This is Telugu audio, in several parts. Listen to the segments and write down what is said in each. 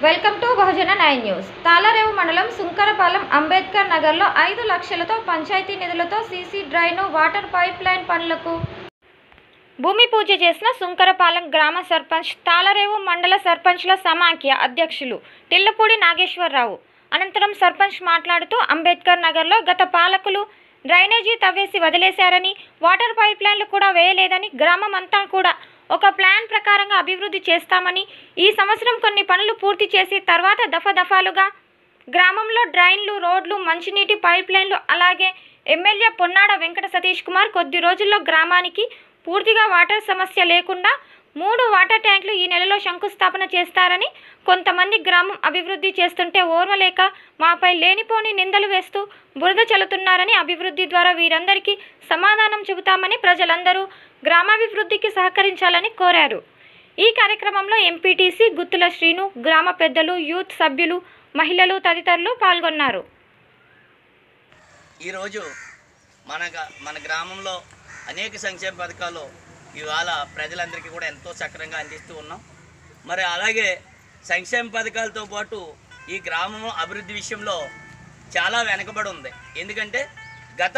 Welcome to Bahujan 9 news. Tallarevu మండలం సుంకరపాలెం అంబేద్కర్ నగర్లో 5 లక్షలతో పంచాయతీ నిధులతో CC drain water pipe line పనులకు భూమి పూజ చేసిన సుంకరపాలెం గ్రామ సర్పంచ్, తాళరేవు మండల సర్పంచ్ల సమాఖ్య అధ్యక్షులు టిల్లపూడి నాగేశ్వరరావు. అనంతరం సర్పంచ్ మాట్లాడుతూ అంబేద్కర్ నగర్లో గత పాలకులు డ్రైనేజీ తవ్వేసి వదిలేశారని, వాటర్ పైప్ లైన్లు కూడా వేయలేదని, గ్రామం అంతా కూడా ఒక ప్లాన్ ప్రకారంగా అభివృద్ధి చేస్తామని, ఈ సంవత్సరం కొన్ని పనులు పూర్తి చేసి తర్వాత దఫాలుగా గ్రామంలో డ్రైన్లు, రోడ్లు, మంచినీటి పైప్ లైన్లు, అలాగే ఎమ్మెల్యే పొన్నాడ వెంకట సతీష్ కుమార్ కొద్ది రోజుల్లో గ్రామానికి పూర్తిగా వాటర్ సమస్య లేకుండా 3 వాటర్ ట్యాంకులు ఈ నెలలో శంకుస్థాపన చేస్తారని, కొంతమంది గ్రామం అభివృద్ధి చేస్తుంటే ఓర్వలేక మాపై లేనిపోని నిందలు వేస్తూ బురద చల్లుతున్నారని, అభివృద్ధి ద్వారా వీరందరికీ సమాధానం చెబుతామని ప్రజలందరూ గ్రామాభివృద్ధికి సహకరించాలని కోరారు. ఈ కార్యక్రమంలో ఎంపీటీసీ గుత్తుల శ్రీను, గ్రామ పెద్దలు, యూత్ సభ్యులు, మహిళలు తదితరులు పాల్గొన్నారు. ఈరోజు మన గ్రామంలో అనేక సంక్షేమ పథకాలు ఇవాళ ప్రజలందరికీ కూడా ఎంతో సక్రమంగా అందిస్తూ ఉన్నాం. మరి అలాగే సంక్షేమ పథకాలతో పాటు ఈ గ్రామం అభివృద్ధి విషయంలో చాలా వెనకబడి ఉంది. ఎందుకంటే గత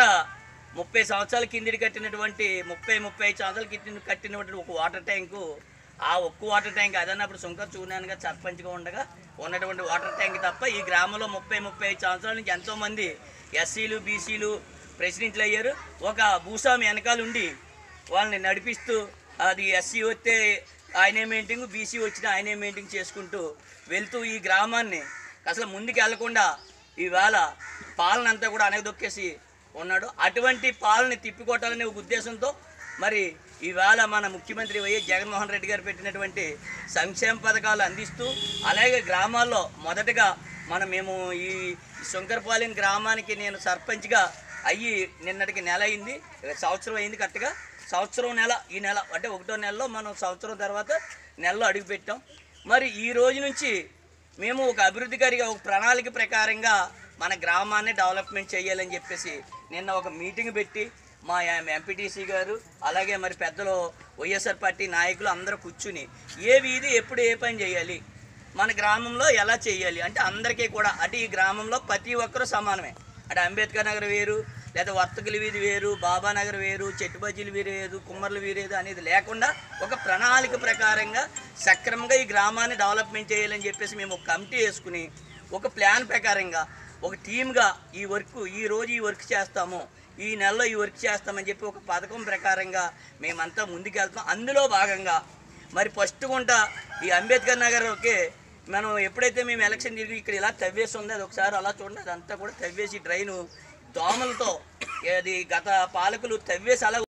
30 సంవత్సరాల కిందటి కట్టినటువంటి 35 సంవత్సరాల కింద కట్టినటువంటి ఒక వాటర్ ట్యాంకు, ఆ ఒక్క వాటర్ ట్యాంక్ అదన్నప్పుడు సుంకర చూనానుగా సర్పంచ్గా ఉండగా ఉన్నటువంటి వాటర్ ట్యాంక్ తప్ప ఈ గ్రామంలో 35 సంవత్సరాల నుంచి ఎంతోమంది ఎస్సీలు, బీసీలు ప్రెసిడెంట్లు అయ్యారు. ఒక భూస్వామి వెనకాల ఉండి వాళ్ళని నడిపిస్తూ, అది ఎస్సీ వస్తే ఆయనే మెయింటింగ్, బీసీ వచ్చిన ఆయనే మెయింటింగ్ చేసుకుంటూ వెళ్తూ ఈ గ్రామాన్ని అసలు ముందుకు వెళ్లకుండా ఇవాళ పాలన అంతా కూడా అనగదొక్కేసి ఉన్నాడు. అటువంటి పాలన తిప్పికొట్టాలనే ఒక ఉద్దేశంతో మరి ఇవాళ మన ముఖ్యమంత్రి వైఎస్ జగన్మోహన్ రెడ్డి గారు పెట్టినటువంటి సంక్షేమ పథకాలు అందిస్తూ, అలాగే గ్రామాల్లో మొదటగా మేము ఈ సుంకరపాలెం గ్రామానికి నేను సర్పంచ్గా అయ్యి నిన్నటికి నెల అయింది, సంవత్సరం అయింది. కరెక్ట్గా సంవత్సరం నెల, ఈ నెల అంటే 1వ నెలలో మనం సంవత్సరం తర్వాత నెలలో అడుగుపెట్టాం. మరి ఈ రోజు నుంచి మేము ఒక అభివృద్ధికారిగా ఒక ప్రణాళిక ప్రకారంగా మన గ్రామాన్ని డెవలప్మెంట్ చేయాలని చెప్పేసి నిన్న ఒక మీటింగ్ పెట్టి మా ఎంపీటీసీ గారు, అలాగే మరి పెద్దలు, వైఎస్ఆర్ పార్టీ నాయకులు అందరూ కూర్చుని ఏ వీధి ఎప్పుడు ఏ పని చేయాలి, మన గ్రామంలో ఎలా చేయాలి అంటే అందరికీ కూడా, అటు ఈ గ్రామంలో ప్రతి ఒక్కరూ సమానమే. అటు అంబేద్కర్ నగర్ వేరు, లేదా వర్తకుల వీధి వేరు, బాబా నగర్ వేరు, చెట్టుబజ్జీలు వేరేదు, కుమ్మర్లు వేరేదు అనేది లేకుండా ఒక ప్రణాళిక ప్రకారంగా సక్రమంగా ఈ గ్రామాన్ని డెవలప్మెంట్ చేయాలని చెప్పేసి మేము ఒక కమిటీ వేసుకుని ఒక ప్లాన్ ప్రకారంగా ఒక టీమ్గా ఈ రోజు ఈ వర్క్ చేస్తాము, ఈ నెలలో ఈ వర్క్ చేస్తామని చెప్పి ఒక పథకం ప్రకారంగా మేమంతా ముందుకెళ్తాం. అందులో భాగంగా మరి ఫస్ట్ గుంట ఈ అంబేద్కర్ నగర్కి మనం ఎప్పుడైతే మేము ఎలక్షన్ తిరిగి ఇక్కడ ఇలా తవ్వేసి ఉంది, అది ఒకసారి అలా చూడండి, అదంతా కూడా తవ్వేసి డ్రైను దోమలతో అది గత పాలకులు తవ్వేసి అలా